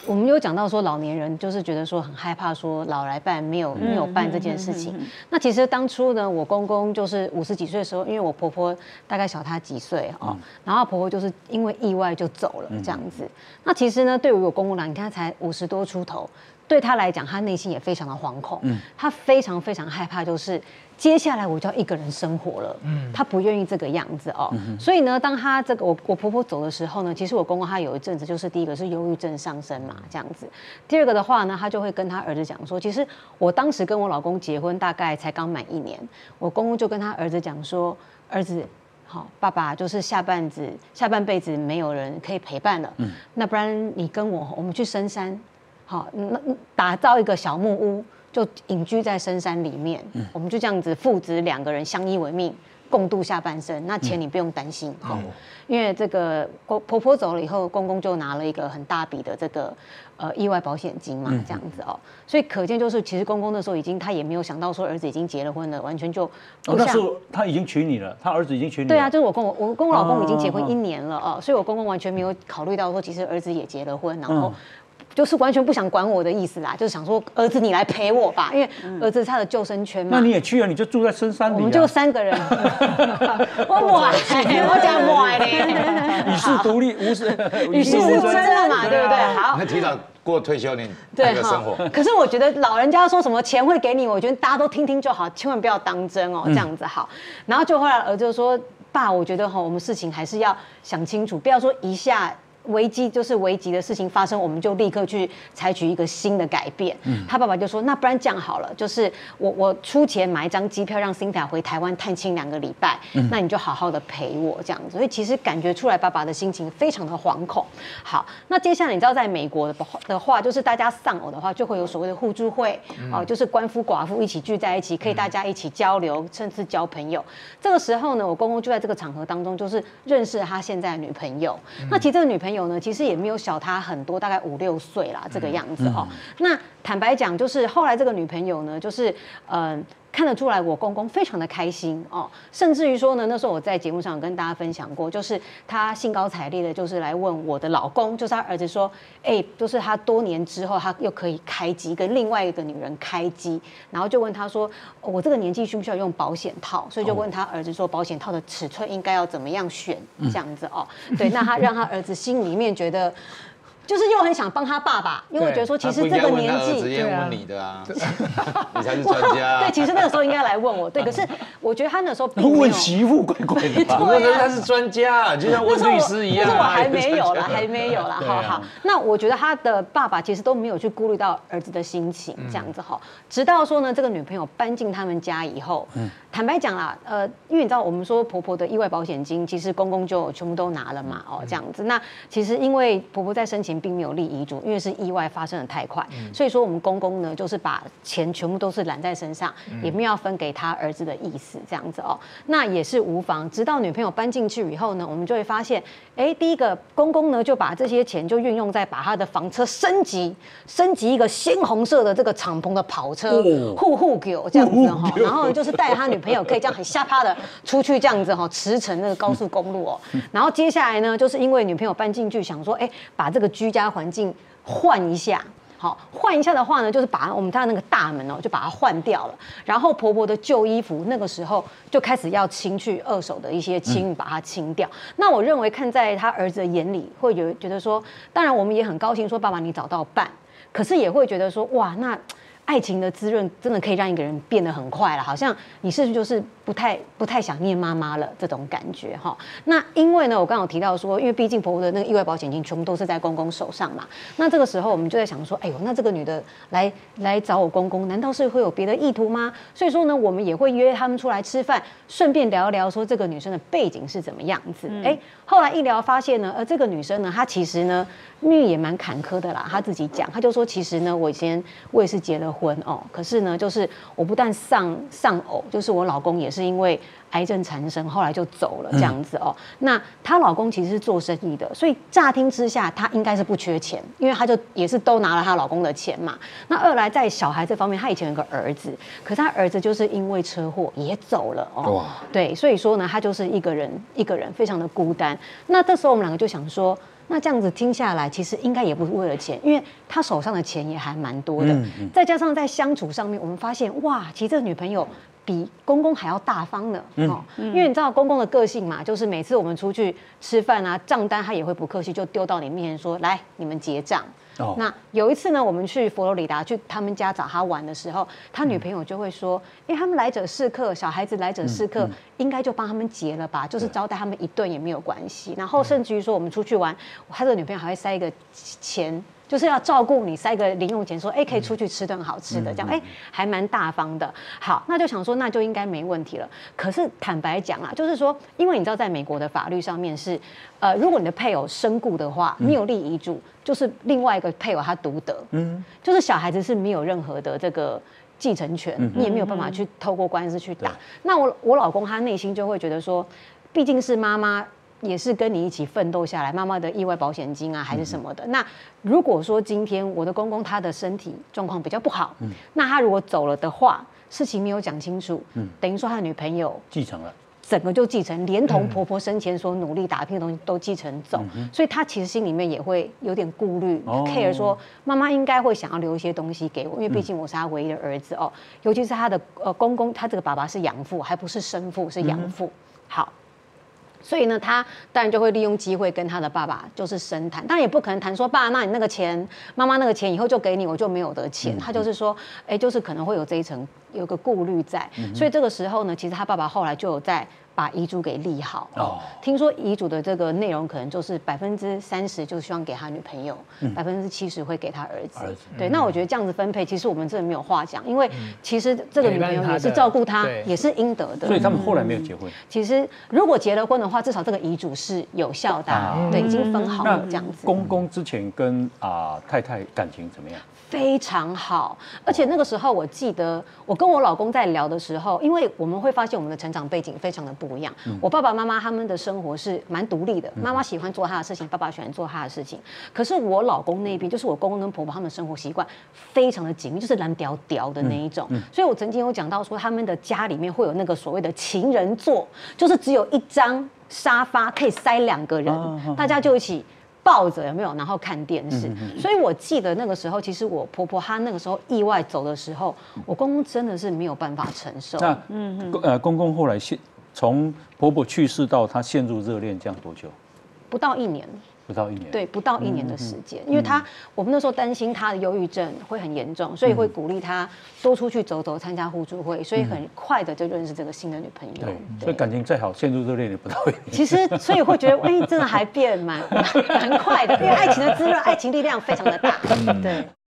我们有讲到说，老年人就是觉得说很害怕，说老来伴没有伴这件事情。那其实当初呢，我公公就是50几岁的时候，因为我婆婆大概小他几岁哦，然后婆婆就是因为意外就走了这样子。那其实呢，对于我公公来讲，你看他才50多出头，对他来讲，他内心也非常的惶恐，他非常非常害怕，就是接下来我就要一个人生活了，他不愿意这个样子哦，所以呢，当他这个我婆婆走的时候呢，其实我公公他有一阵子就是第一个是忧郁症上升嘛，这样子，第二个的话呢，他就会跟他儿子讲说，其实我当时跟我老公结婚大概才刚满1年，我公公就跟他儿子讲说，儿子。好，爸爸就是下半辈子没有人可以陪伴了，那不然你跟我们去深山，好，打造一个小木屋，就隐居在深山里面，我们就这样子父子2个人相依为命，共度下半生。那钱你不用担心，因为这个婆婆走了以后，公公就拿了一个很大笔的这个意外保险金嘛，这样子哦。所以可见就是，其实公公那时候他也没有想到说儿子已经结了婚了，完全就不像。 那时候他已经娶你了，他儿子已经娶你了。 对啊，就是我跟我老公已经结婚1年了哦，所以我公公完全没有考虑到说，其实儿子也结了婚，然后。就是完全不想管我的意思啦，就是想说儿子你来陪我吧，因为儿子是他的救生圈嘛。 那你也去啊？你就住在深山里。 我们就3个人，我讲买嘞， 与世独立， 与世无争了嘛，对不对？好， 那提早过退休，你那个生活。 可是我觉得老人家说什么钱会给你，我觉得大家都听听就好，千万不要当真哦，这样子好。然后就后来儿子就说：“爸，我觉得我们事情还是要想清楚，不要说一下。”危机就是危急的事情发生，我们就立刻去采取一个新的改变。他爸爸就说：“那不然这样好了，就是我出钱买一张机票，让Cynthia回台湾探亲2个礼拜，那你就好好的陪我这样子。”所以其实感觉出来爸爸的心情非常的惶恐。好，那接下来你知道，在美国的话，就是大家丧偶的话，就会有所谓的互助会，就是官夫寡妇一起聚在一起，可以大家一起交流，甚至交朋友。这个时候呢，我公公就在这个场合当中，就是认识他现在的女朋友。那其实这个女朋友呢，其实也没有小他很多，大概5、6岁啦，这个样子哦。那坦白讲，就是后来这个女朋友呢，就是看得出来我公公非常的开心哦，甚至于说呢，那时候我在节目上有跟大家分享过，就是他兴高采烈的，就是来问我的老公，就是他儿子说，就是他多年之后，他又可以开机跟另外一个女人开机，然后就问他说，我这个年纪需不需要用保险套？所以就问他儿子说，保险套的尺寸应该要怎么样选？这样子哦，对，那他让他儿子心里面觉得。就是又很想帮他爸爸，因为觉得说其实这个年纪， 对啊，问你的啊，你才是专家。 对，其实那个时候应该来问我，对，可是我觉得他那时候问媳妇怪怪的吧？ 问人他是专家，就像问律师一样。 但是我还没有啦，好。那我觉得他的爸爸其实都没有去顾虑到儿子的心情，这样子哈。直到说呢，这个女朋友搬进他们家以后，坦白讲啦，因为你知道我们说婆婆的意外保险金，其实公公就全部都拿了嘛，这样子。那其实因为婆婆在生前并没有立遗嘱，因为是意外发生的太快，所以说我们公公呢就是把钱全部都是揽在身上，也没有要分给他儿子的意思，这样子哦。那也是无妨。直到女朋友搬进去以后呢，我们就会发现，第一个公公呢就把这些钱就运用在把他的房车升级一个鲜红色的这个敞篷的跑车，户狗这样子哈，然后就是带他女朋友可以这样很下趴的出去这样子哈，驰骋那个高速公路哦。然后接下来呢，就是因为女朋友搬进去，想说把这个居家环境换一下。好，换一下的话呢，就是把我们家那个大门就把它换掉了。然后婆婆的旧衣服，那个时候就开始要清去二手的一些清，把它清掉。那我认为看在他儿子的眼里，会觉得说，当然我们也很高兴说爸爸你找到伴，可是也会觉得说哇那。爱情的滋润真的可以让一个人变得很快了，好像你是不是就是不太想念妈妈了这种感觉哈？那因为呢，我刚刚有提到说，因为毕竟婆婆的那个意外保险金全部都是在公公手上嘛，那这个时候我们就在想说，那这个女的来找我公公，难道是会有别的意图吗？所以说呢，我们也会约他们出来吃饭，顺便聊一聊说这个女生的背景是怎么样子。后来一聊发现呢，这个女生呢，她其实呢命运也蛮坎坷的啦。她自己讲，她就说其实呢，我也是结了婚哦，可是呢，就是我不但丧偶，就是我老公也是因为癌症缠身，后来就走了这样子哦。那她老公其实是做生意的，所以乍听之下她应该是不缺钱，因为她就也是都拿了她老公的钱嘛。那二来在小孩这方面，她以前有个儿子，可是她儿子就是因为车祸也走了哦。对，所以说呢，她就是一个人非常的孤单。那这时候我们两个就想说，那这样子听下来，其实应该也不是为了钱，因为他手上的钱也还蛮多的，再加上在相处上面，我们发现哇，其实这个女朋友比公公还要大方呢。因为你知道公公的个性嘛，就是每次我们出去吃饭啊，账单他也会不客气就丢到你面前说，来你们结账。那有一次呢，我们去佛罗里达去他们家找他玩的时候，他女朋友就会说，他们来者是客，小孩子来者是客，应该就帮他们结了吧，就是招待他们一顿也没有关系。然后甚至于说我们出去玩，他的女朋友还会塞一个钱，就是要照顾你，塞个零用钱，说可以出去吃顿好吃的，这样还蛮大方的。好，那就想说那就应该没问题了。可是坦白讲啊，就是说，因为你知道在美国的法律上面是，如果你的配偶身故的话，没有立遗嘱，就是另外一个配偶他独得，就是小孩子是没有任何的这个继承权，你也没有办法去透过官司去打。那我老公他内心就会觉得说，毕竟是妈妈。也是跟你一起奋斗下来，妈妈的意外保险金啊，还是什么的。那如果说今天我的公公他的身体状况比较不好，那他如果走了的话，事情没有讲清楚，等于说他的女朋友继承了。 整个就继承，连同婆婆生前所努力打拼的东西都继承走，所以他其实心里面也会有点顾虑，care 说妈妈应该会想要留一些东西给我，因为毕竟我是他唯一的儿子哦，尤其是他的公公，他这个爸爸是养父，还不是生父，是养父。好。所以呢，他当然就会利用机会跟他的爸爸就是深谈，当然也不可能谈说爸，那你那个钱，妈妈那个钱以后就给你，我就没有得钱。他就是说，就是可能会有这一层有个顾虑在，所以这个时候呢，其实他爸爸后来就有在把遗嘱给立好。听说遗嘱的这个内容可能就是30%就是希望给他女朋友，70%会给他儿子。对，那我觉得这样子分配，其实我们真的没有话讲，因为其实这个女朋友也是照顾他，也是应得的。 所以他们后来没有结婚。 其实如果结了婚的话，至少这个遗嘱是有效的，对，已经分好了这样子。 公公之前跟太太感情怎么样？ 非常好，而且那个时候我记得，我跟我老公在聊的时候，因为我们会发现我们的成长背景非常的不一样。我爸爸妈妈他们的生活是蛮独立的，妈妈喜欢做她的事情，爸爸喜欢做他的事情。可是我老公那边，就是我公公跟婆婆他们的生活习惯非常的紧密，就是蓝屌屌的那一种。所以我曾经有讲到说，他们的家里面会有那个所谓的情人座，就是只有一张沙发可以塞2个人，大家就一起抱着有没有，然后看电视。所以我记得那个时候，其实我婆婆她那个时候意外走的时候，我公公真的是没有办法承受。 那公公后来从婆婆去世到他陷入热恋，这样多久？ 不到1年。 不到1年， 对，不到1年的时间，因为我们那时候担心他的忧郁症会很严重，所以会鼓励他多出去走走，参加互助会，所以很快的就认识这个新的女朋友。 对，所以感情再好，陷入热恋也不到1年。 其实，所以会觉得，真的还变蛮快的，因为爱情的滋润，爱情力量非常的大。对。